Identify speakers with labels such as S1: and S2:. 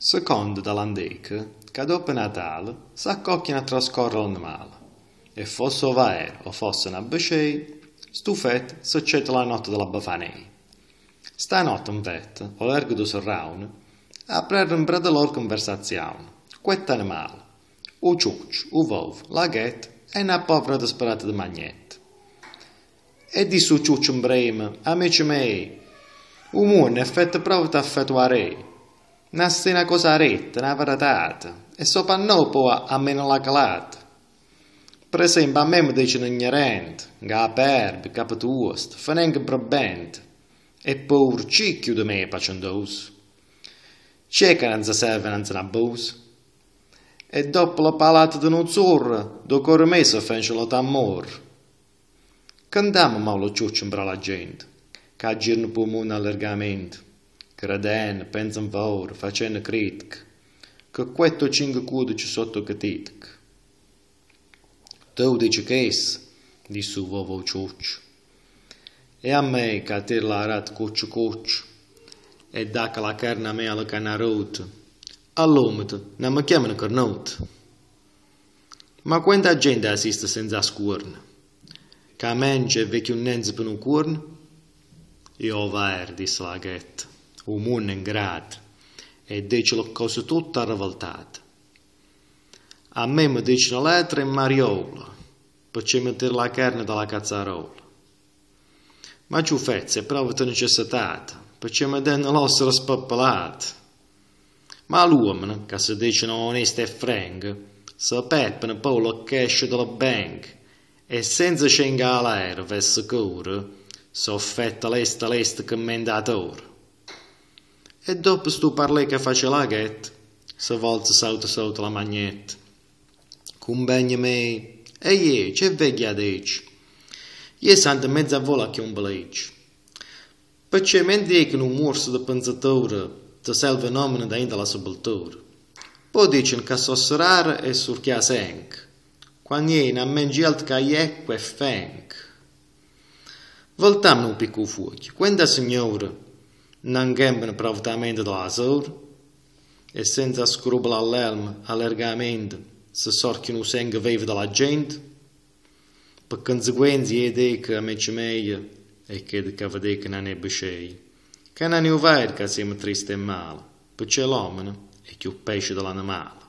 S1: Secondo dall'antica, che dopo Natale s'accocchiano a trascorrere l'animale. E fosse ov'era o fosse una becei, stu fet succede la notte della Bafanei. Stanotte infatti, o l'ergo du serraune, aprirono per loro conversazione. Quetta animale, u ciuccio, u vovo, la ghetta e una povera disperata di magnette. E di su ciuccio in brema, amici miei, u mondo è fatto proprio da effettuare. Nasce una cosa retta, una verità, e sopra noi può almeno la calata. Per esempio, a me mi dicono ignorante, gaperbi, capitosto, fanenga brabente, e pure cicchio di me pacendoso. C'è che non si serve non se ne abusa. E dopo la palata di un'uzzurra, do cuore me si fece lo t'amor. Candiamo ma lo ciuccio per la gente, che girano per il mondo allargamento. Credendo, pensano ora, facendo critica, che questo cinque cude ci sotto critica. Tu dici che essa, disse il vovo ciuccio, e a me che a te la rat cuccio cuccio, e da che la carne a me alla canarota, all'umido non mi chiamano cornuto. Ma quanta gente assiste senza scuorna, che mangia e vecchio nenzo per un cuorno? Io vai, disse la ghetta. O mondo in grado, e dice le cose tutte arrevoltate. A me mi dicono lettere in mariola, perché mettere la carne dalla cazzarola. Ma ciò fezze è proprio di necessità, perché mi danno l'osso spappolato. Ma l'uomo, che si dicono onesto e franco, si peppano poi la cash della banca, e senza scendere all'aereo, per sicuro, si offetta l'est commendatore. E dopo stu parlé che face la ghetta, se volse sotto la magnetta. Cumbegna me, e c'è vecchia dice. Io sento mezza vola che un beleccio. Perché mentre che un morso di pensatura, ti serve nomine da inda la sepoltura. Poi dicono che sosserare e surchia senk, quando non mangi altro che ecco e fenk. Voltammo un piccolo fuoco, quando signora, non gambano provvedamente dalla sora, e senza scrupolo all'elmo, allargamento, si sorchiano il sangue vivo della gente, per conseguenza io dico, amici miei, e che vede che non è becei, che non è vero che siamo tristi e male, perché l'uomo è più pesce dell'animale.